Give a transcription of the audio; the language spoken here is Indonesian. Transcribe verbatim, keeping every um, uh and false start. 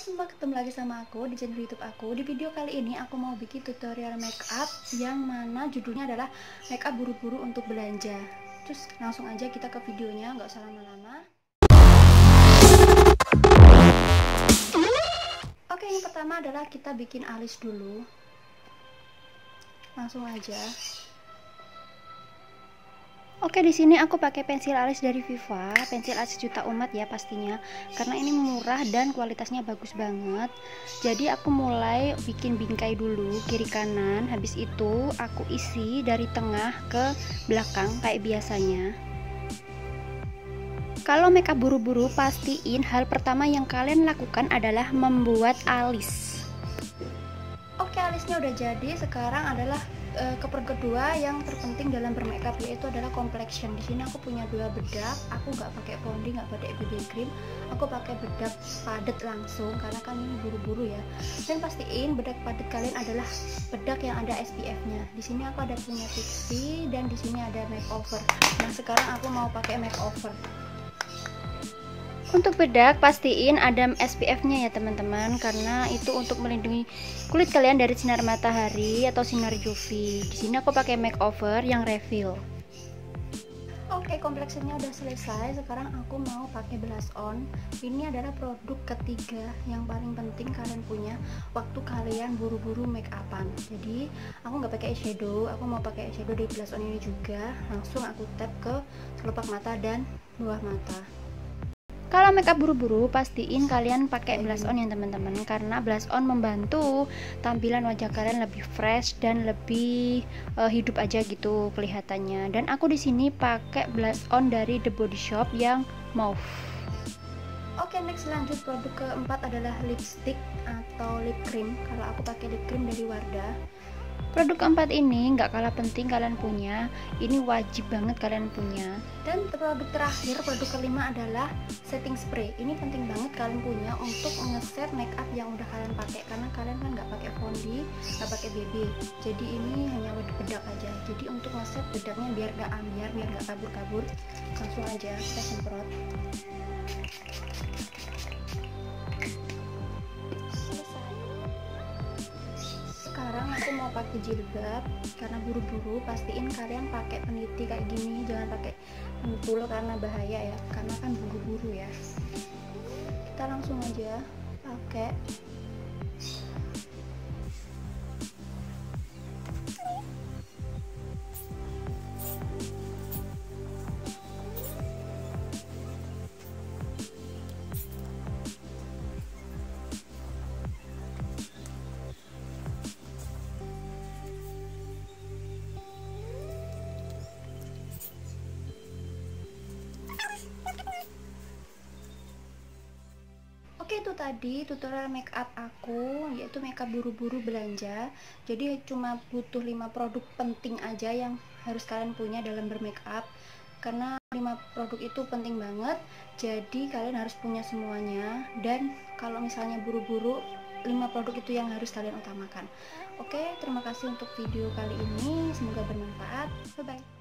semua ketemu lagi sama aku di channel YouTube aku. Di video kali ini aku mau bikin tutorial makeup yang mana judulnya adalah makeup buru-buru untuk belanja. Terus langsung aja kita ke videonya, nggak usah lama-lama. Oke, yang pertama adalah kita bikin alis dulu. Langsung aja. Oke, di sini aku pakai pensil alis dari Viva, pensil alis juta umat ya pastinya, karena ini murah dan kualitasnya bagus banget. Jadi aku mulai bikin bingkai dulu kiri kanan, habis itu aku isi dari tengah ke belakang kayak biasanya. Kalau makeup buru-buru, pastiin hal pertama yang kalian lakukan adalah membuat alis. Oke, alisnya udah jadi. Sekarang adalah e, keper kedua yang terpenting dalam bermakeup, yaitu adalah complexion. Di sini aku punya dua bedak. Aku nggak pakai founding, nggak pakai B B cream. Aku pakai bedak padat langsung karena kan ini buru-buru ya. Dan pastiin bedak padat kalian adalah bedak yang ada S P F-nya. Di sini aku ada punya Fixie dan di sini ada makeover. Nah, sekarang aku mau pakai makeover. Untuk bedak pastiin ada S P F-nya ya teman-teman, karena itu untuk melindungi kulit kalian dari sinar matahari atau sinar U V. Di sini aku pakai makeover yang refill. Oke, complexionnya udah selesai. Sekarang aku mau pakai blush on. Ini adalah produk ketiga yang paling penting kalian punya waktu kalian buru-buru make upan. Jadi aku nggak pakai eyeshadow, aku mau pakai eyeshadow di blush on ini juga. Langsung aku tap ke kelopak mata dan bawah mata. Kalau makeup buru-buru, pastiin kalian pakai blush on ya teman-teman, karena blush on membantu tampilan wajah kalian lebih fresh dan lebih uh, hidup aja gitu kelihatannya. Dan aku di sini pakai blush on dari The Body Shop yang mauve. Oke, next lanjut produk keempat adalah lipstick atau lip cream. Kalau aku pakai lip cream dari Wardah. Produk keempat ini nggak kalah penting kalian punya, ini wajib banget kalian punya. Dan produk terakhir, produk kelima adalah setting spray. Ini penting banget kalian punya untuk ngeset makeup yang udah kalian pakai, karena kalian kan nggak pakai founding, nggak pakai B B. Jadi ini hanya bedak aja. Jadi untuk ngeset bedaknya biar nggak ambiar, biar nggak kabur-kabur, langsung aja kita semprot. Sekarang aku mau pakai jilbab, karena buru-buru pastiin kalian pakai peniti kayak gini, jangan pakai pentul karena bahaya ya, karena kan buru-buru ya. Kita langsung aja pakai. Oke, itu tadi tutorial make up aku, yaitu makeup buru-buru belanja. Jadi cuma butuh lima produk penting aja yang harus kalian punya dalam bermake up, karena lima produk itu penting banget. Jadi kalian harus punya semuanya, dan kalau misalnya buru-buru, lima produk itu yang harus kalian utamakan. Oke, terima kasih untuk video kali ini, semoga bermanfaat. Bye bye.